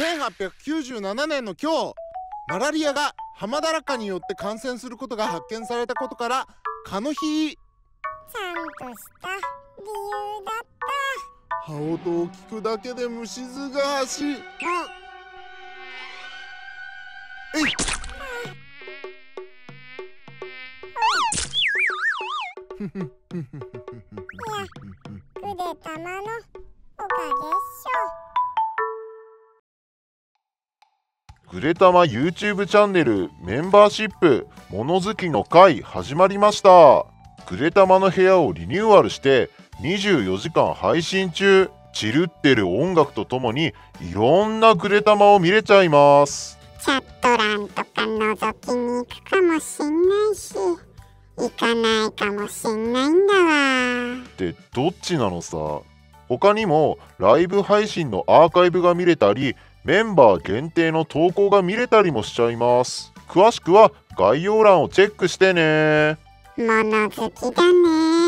1897年の今日、マラリアがハマダラカによって感染することが発見されたことから蚊の日。 ちゃんとした理由だった。 羽音を聞くだけで虫唾が走る。えいっぐでたまのおかげっしょ。 ぐでたま YouTube チャンネルメンバーシップ物好きの会始まりました。ぐでたまの部屋をリニューアルして24時間配信中。チルってる音楽とともにいろんなぐでたまを見れちゃいます。 チャット欄とか覗きに行くかもしんないし、行かないかもしんないんだわ。 ってどっちなのさ。他にもライブ配信のアーカイブが見れたり、メンバー限定の投稿が見れたりもしちゃいます。詳しくは概要欄をチェックしてね。 物好きだね。